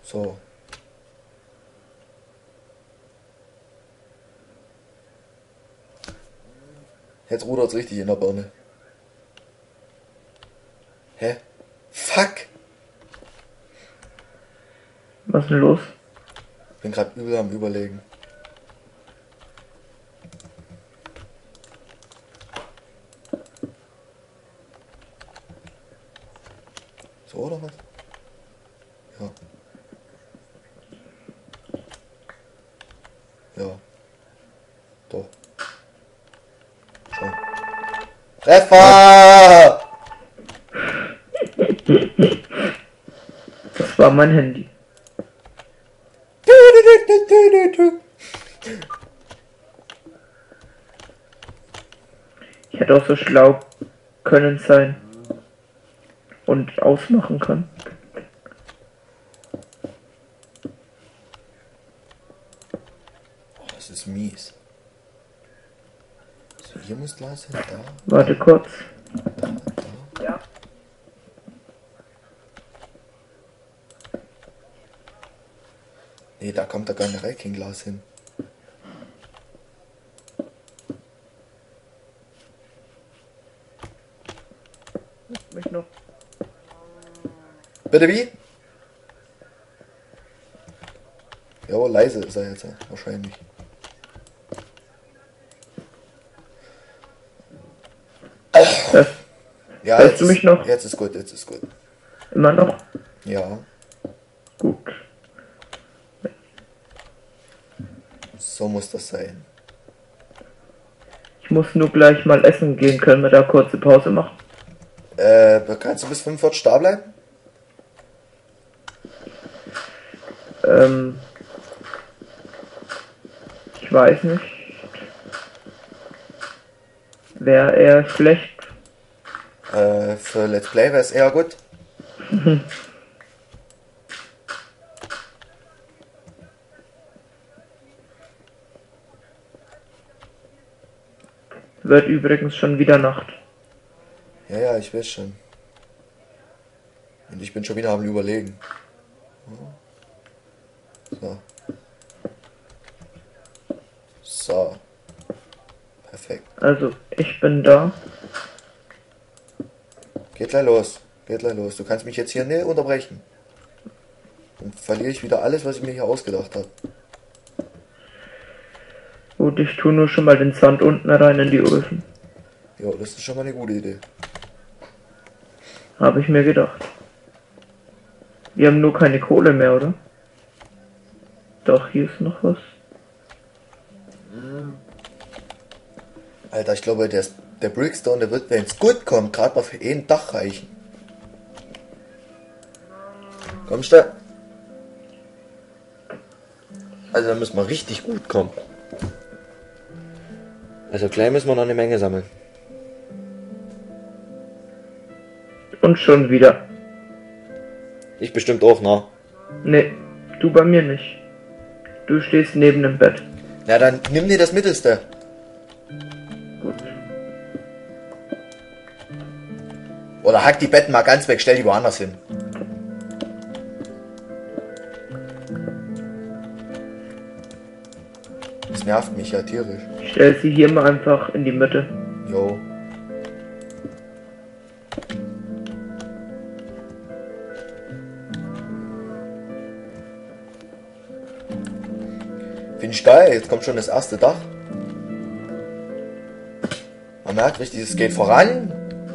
So. Jetzt rudert's richtig in der Birne. Hä? Fuck! Was ist denn los? Bin grad übel am Überlegen. So oder was? Ja. Ja. Doch. So. Treffer! Das war mein Handy. Ich hätte auch so schlau können sein und ausmachen können. Oh, das ist mies. So, hier muss Glas hin, da, Warte kurz. da. Ja. Nee, da kommt da generell kein Glas hin. Mich noch. Bitte wie? Ja, leise ist er jetzt, wahrscheinlich. Ja, Hörst du mich noch? Jetzt ist gut, jetzt ist gut. Immer noch? Ja, Gut. so muss das sein. Ich muss nur gleich mal essen gehen. Können wir da kurze Pause machen? Kannst du bis 45 da bleiben? Ich weiß nicht. Wäre eher schlecht. Für Let's Play wäre es eher gut. Wird übrigens schon wieder Nacht. Ja, ja, ich weiß schon. Und ich bin schon wieder am Überlegen. So. So. Perfekt. Also, ich bin da. Geht gleich los. Geht gleich los. Du kannst mich jetzt hier nicht unterbrechen. Dann verliere ich wieder alles, was ich mir hier ausgedacht habe. Gut, ich tue nur schon mal den Sand unten rein in die Öfen. Jo, das ist schon mal eine gute Idee. Habe ich mir gedacht. Wir haben nur keine Kohle mehr, oder? Doch, hier ist noch was. Alter, ich glaube, der Brickstone, der wird, wenn es gut kommt, gerade mal für ein Dach reichen. Kommst du? Also da müssen wir richtig gut kommen. Also gleich müssen wir noch eine Menge sammeln. Und schon wieder. Ich bestimmt auch, na. Nee, du bei mir nicht. Du stehst neben dem Bett. Na dann nimm dir das Mittelste. Gut. Oder hack die Betten mal ganz weg, stell die woanders hin. Das nervt mich ja tierisch. Ich stell sie hier mal einfach in die Mitte. Jo. Finde ich geil, jetzt kommt schon das erste Dach. Man merkt richtig, es geht voran.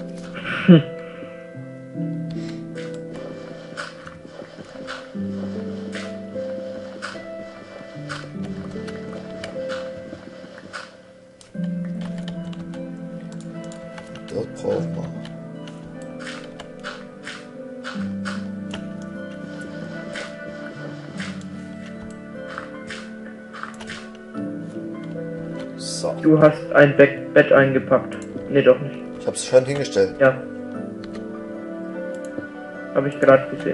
Dort brauchen wir. So, Du hast ein Bett eingepackt. Nee, doch nicht. ich hab's schon hingestellt. Ja. Habe ich gerade gesehen.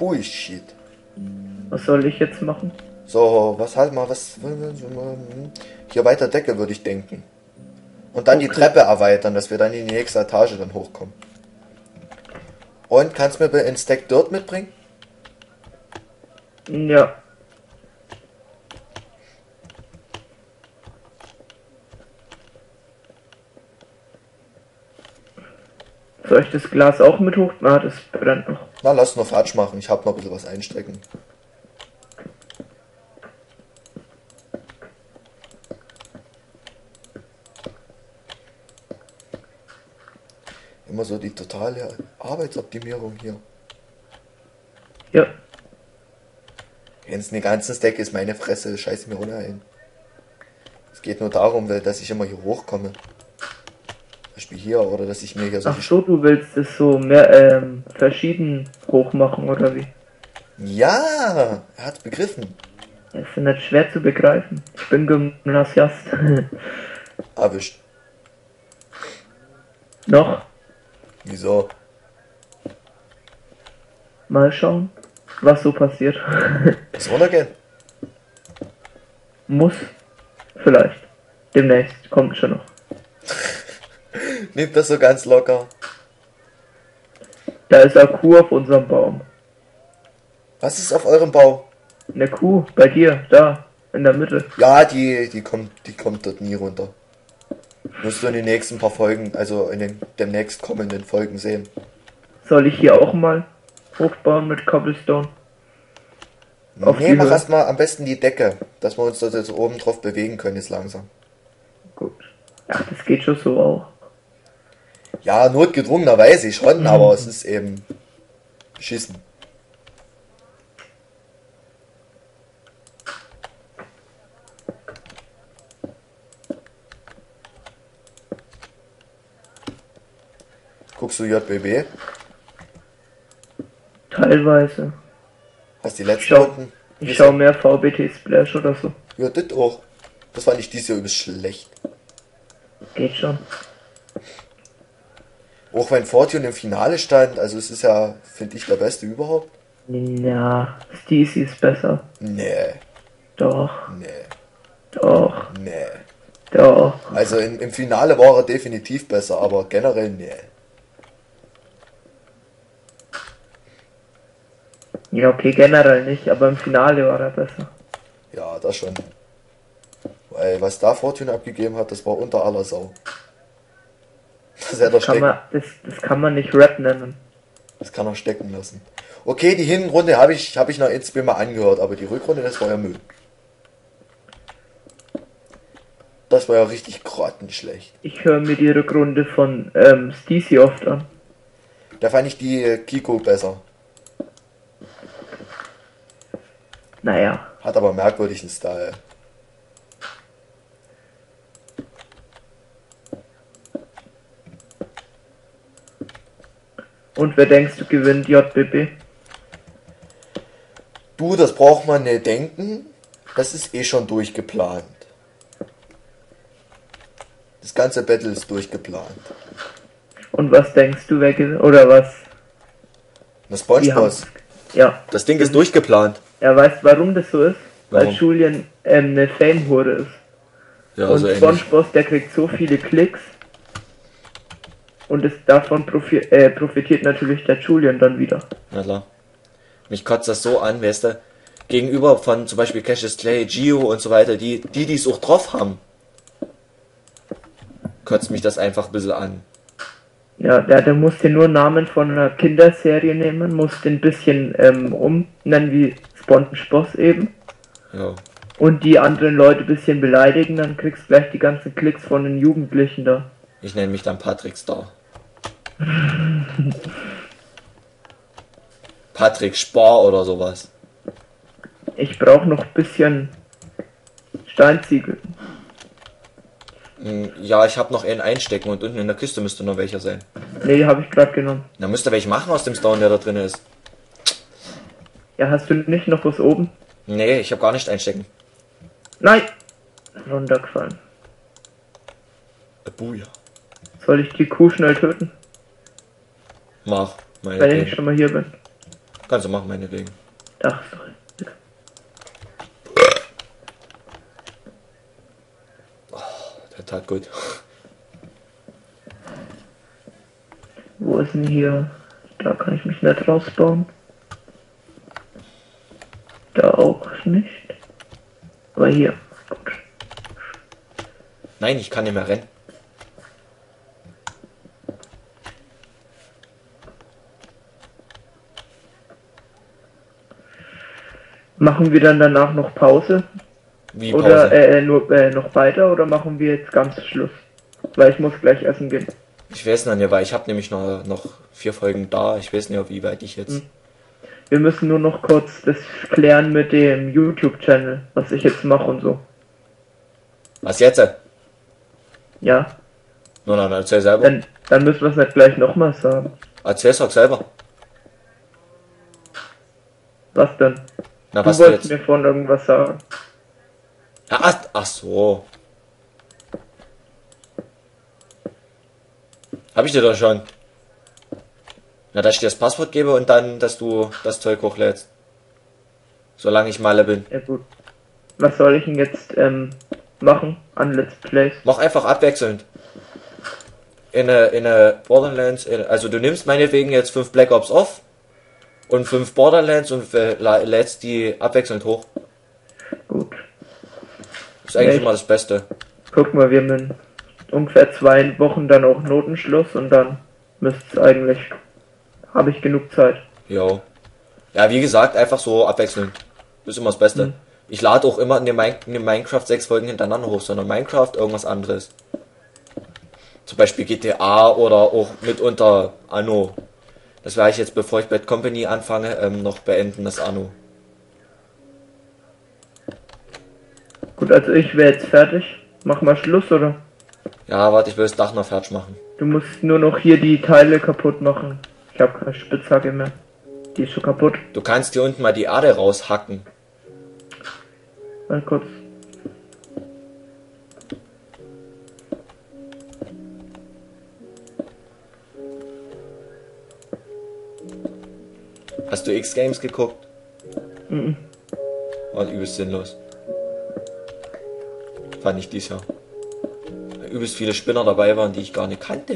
Bullshit. Was soll ich jetzt machen? So, was halt mal, was... Hier weiter Decke, würde ich denken. Und dann die Treppe erweitern, dass wir dann in die nächste Etage dann hochkommen. Und kannst du mir einen Stack Dirt mitbringen? Ja. Soll ich das Glas auch mit hoch? Ah, das brennt noch. Na, lass nur Fatsch machen. Ich habe noch ein bisschen was einstecken. Immer so die totale Arbeitsoptimierung hier. Ja. Wenn es den ganzen Stack ist, meine Fresse, scheiß mir ohne ein. Es geht nur darum, dass ich immer hier hochkomme. Zum Beispiel hier, oder dass ich mir hier so... Ach so, du willst es so mehr, verschieden hoch machen, oder wie? Ja, er hat's begriffen. Das ist ja nicht schwer zu begreifen. Ich bin Gymnasiast. Erwischt. Noch? Wieso? Mal schauen, was so passiert. Muss runtergehen? Muss. Vielleicht. Demnächst. Kommt schon noch. Nimmt das so ganz locker. Da ist eine Kuh auf unserem Baum. Was ist auf eurem Bau? Eine Kuh, bei dir, da, in der Mitte. Ja, die kommt dort nie runter. Musst du in den nächsten paar Folgen, also in den demnächst kommenden Folgen sehen. Soll ich hier auch mal hochbauen mit Cobblestone? Auf Nee, die mach Höhe? erstmal am besten die Decke, dass wir uns dort jetzt oben drauf bewegen können jetzt langsam. Gut. Ja, das geht schon so auch. Ja, notgedrungenerweise schon, aber es ist eben beschissen. Guckst du JBB? Teilweise. Hast die letzten Schau. Runden? Ich schaue mehr VBT Splash oder so. Ja, das auch. Das fand ich dieses Jahr übelst schlecht. Geht schon. Auch wenn Fortune im Finale stand, also es ist ja, finde ich, der beste überhaupt. Ja, Steezy ist besser. Nee, Doch, nee, doch, nee. doch. Also im Finale war er definitiv besser, aber generell nee. Ja, okay, generell nicht, aber im Finale war er besser. Ja, das schon. Weil was da Fortune abgegeben hat, das war unter aller Sau. Das hätte er stecken. Das kann man nicht Rap nennen. Das kann er stecken lassen. Okay, die Hinrunde habe ich noch ein, zwei Mal angehört, aber die Rückrunde, das war ja Müll. Das war ja richtig grottenschlecht. Ich höre mir die Rückrunde von Steezy oft an. Da fand ich die Kiko besser. Naja, Hat aber merkwürdigen Style. und wer denkst du gewinnt JBB? Du, das braucht man nicht denken. Das ist eh schon durchgeplant. Das ganze Battle ist durchgeplant. Und was denkst du, wer gewinnt? Oder was? Na, SpongeBoss. Ja, Das Ding ist durchgeplant. er weiß, warum das so ist. Weil Warum? Julian eine Fame-Hure ist. Ja, Und so ähnlich. SpongeBoss, der kriegt so viele Klicks. Und davon profitiert natürlich der Julian dann wieder. Na klar. Mich kotzt das so an, weißt du, gegenüber von zum Beispiel Cassius Clay, Gio und so weiter, die es auch drauf haben, kotzt mich das einfach ein bisschen an. Ja, der muss den nur Namen von einer Kinderserie nehmen, muss den ein bisschen umnennen wie SpongeBoss eben. Ja. Und die anderen Leute ein bisschen beleidigen, dann kriegst du gleich die ganzen Klicks von den Jugendlichen da. Ich nenne mich dann Patrick Star. Patrick Spar oder sowas. Ich brauche noch ein bisschen Steinziegel. Ja, ich habe noch einen einstecken und unten in der Kiste müsste noch welcher sein. Ne, die habe ich gerade genommen. Da müsste welche machen aus dem Stone, der da drin ist. Ja, hast du nicht noch was oben? Nee, ich habe gar nicht einstecken. Nein! Runtergefallen. Buja. Soll ich die Kuh schnell töten? Mach. Wenn ich schon mal hier bin. Kannst du machen, meinetwegen. Ach, sorry. Der tat gut. Wo ist denn hier? Da kann ich mich nicht rausbauen. Da auch nicht. Aber hier. Gut. Nein, ich kann nicht mehr rennen. Machen wir dann danach noch Pause? Wie Pause? Oder nur noch weiter oder machen wir jetzt ganz Schluss? Weil ich muss gleich essen gehen. Ich weiß noch nicht, weil ich habe nämlich noch 4 Folgen da. Ich weiß nicht, wie weit ich jetzt... Wir müssen nur noch kurz das klären mit dem YouTube-Channel, was ich jetzt mache und so. Was jetzt? Ja, Nur dann erzähl selber. dann müssen wir es nicht gleich nochmal sagen. Erzähl's doch selber. Was denn? Na, Du was du wolltest jetzt? mir von irgendwas sagen. Ach so. Hab ich dir doch schon. Na, dass ich dir das Passwort gebe und dann, dass du das Zeug hochlädst. Solange ich Malle bin. Ja gut. Was soll ich denn jetzt machen an Let's Plays? Mach einfach abwechselnd. In eine Borderlands, also du nimmst meinetwegen jetzt 5 Black Ops off und 5 Borderlands und lädst die abwechselnd hoch. Gut. Ist eigentlich Echt? immer das Beste. Guck mal, wir haben in ungefähr 2 Wochen dann auch Notenschluss und dann müsste es eigentlich... Habe ich genug Zeit. Jo. Ja, wie gesagt, einfach so abwechselnd. Das ist immer das Beste. Ich lade auch immer in dem Minecraft 6 Folgen hintereinander hoch, sondern Minecraft irgendwas anderes. Zum Beispiel GTA oder auch mitunter Anno. Das werde ich jetzt, bevor ich Bad Company anfange, noch beenden, das Anno. Gut, also ich wäre jetzt fertig. Mach mal Schluss, oder? Ja, warte, ich will das Dach noch fertig machen. Du musst nur noch hier die Teile kaputt machen. Ich habe keine Spitzhacke mehr. Die ist schon kaputt. Du kannst hier unten mal die Erde raushacken. Mal kurz. Hast du X-Games geguckt? Mhm. War übelst sinnlos. Fand ich dies Jahr. Weil übelst viele Spinner dabei waren, die ich gar nicht kannte.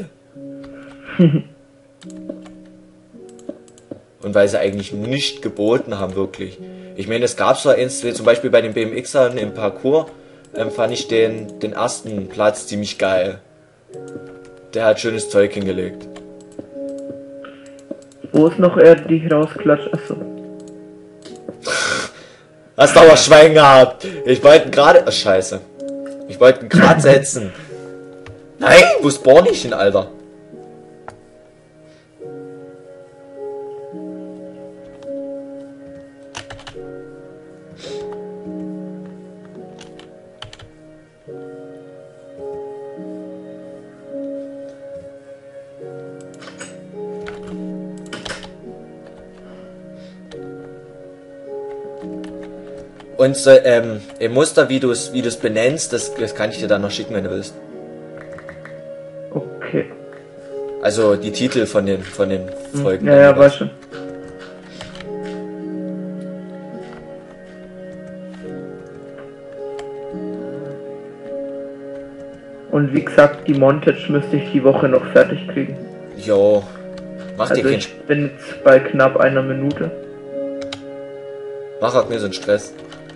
Und weil sie eigentlich nicht geboten haben, wirklich. Ich meine, es gab so eins, zum Beispiel bei den BMXern im Parcours, fand ich den ersten Platz ziemlich geil. Der hat schönes Zeug hingelegt. Wo ist noch er die rausklatscht? Achso. Hast du aber Schwein gehabt. Ich wollte ihn gerade... Oh, scheiße. Ich wollte ihn gerade setzen. Nein, wo spawn ich hin, Alter? Und so, im Muster, wie du es benennst, das kann ich dir dann noch schicken, wenn du willst. Okay. Also die Titel von den Folgen. Ja, ja, weiß schon. Und wie gesagt, die Montage müsste ich die Woche noch fertig kriegen. Jo. Mach dir Also keinen ich bin jetzt bei knapp 1 Minute. Mach halt mir so einen Stress.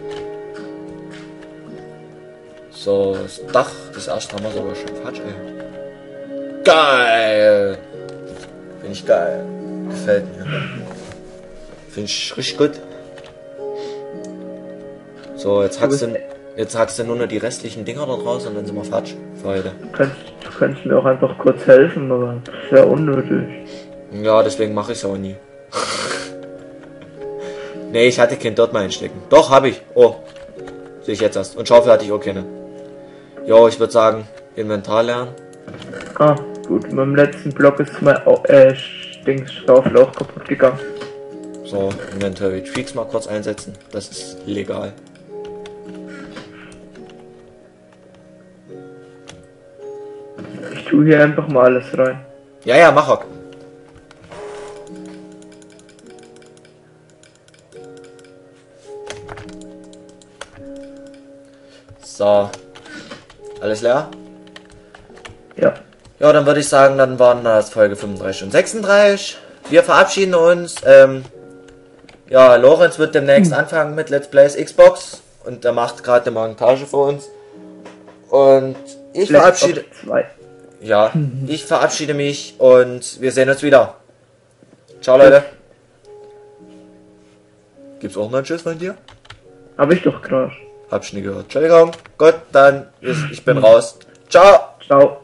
So, das Dach, das erste haben wir sogar schon falsch, ey. Geil! Finde ich geil. Gefällt mir. Finde ich richtig gut. So, jetzt hackst du nur noch die restlichen Dinger da draus und dann sind wir fertig für heute. Du kannst mir auch einfach kurz helfen, aber das ist ja unnötig. Ja, deswegen mache ich es auch nie. Nee, ich hatte kein dort mal einstecken. Doch, habe ich. Oh. Sehe ich jetzt erst. Und Schaufel hatte ich auch keine. Jo, ich würde sagen, Inventar lernen. Ah, gut. Mit dem letzten Block ist mein Schaufel auch kaputt gegangen. So, Inventory Tweaks mal kurz einsetzen. Das ist legal. Ich tue hier einfach mal alles rein. Ja, mach auch. So. Alles leer? Ja. Ja, dann würde ich sagen, dann waren das Folge 35 und 36. Wir verabschieden uns. Ja, Lorenz wird demnächst anfangen mit Let's Plays Xbox. Und er macht gerade eine Montage für uns. Und ich verabschiede... Ja, ich verabschiede mich und wir sehen uns wieder. Ciao, Leute. Gibt's auch noch einen Tschüss von dir? Hab ich doch gerade. Hab ich nie gehört. Entschuldigung. Gut, dann ich bin raus. Ciao. Ciao.